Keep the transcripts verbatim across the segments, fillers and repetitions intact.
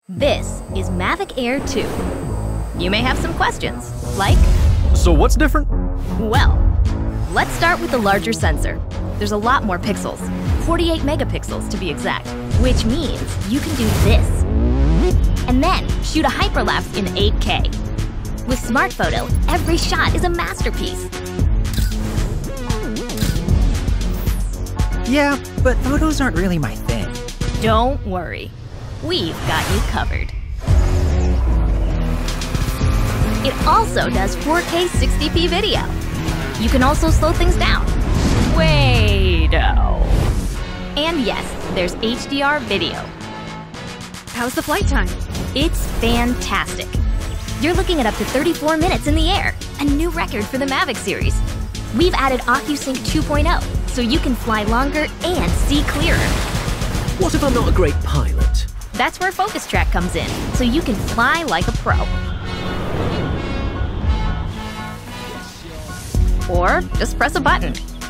This is Mavic Air two. You may have some questions, like... So what's different? Well, let's start with the larger sensor. There's a lot more pixels, forty-eight megapixels to be exact, which means you can do this. And then shoot a hyperlapse in eight K. With Smart Photo, every shot is a masterpiece. Yeah, but photos aren't really my thing. Don't worry. We've got you covered. It also does four K sixty p video. You can also slow things down. Wait-o. And yes, there's H D R video. How's the flight time? It's fantastic. You're looking at up to thirty-four minutes in the air, a new record for the Mavic series. We've added OcuSync two point oh, so you can fly longer and see clearer. What if I'm not a great pilot? That's where Focus Track comes in, so you can fly like a pro. Or just press a button.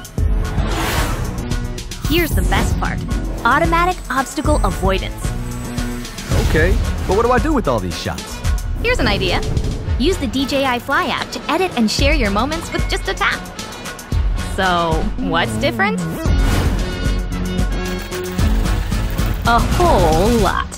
Here's the best part, automatic obstacle avoidance. Okay, but what do I do with all these shots? Here's an idea. Use the D J I Fly app to edit and share your moments with just a tap. So, what's different? A whole lot.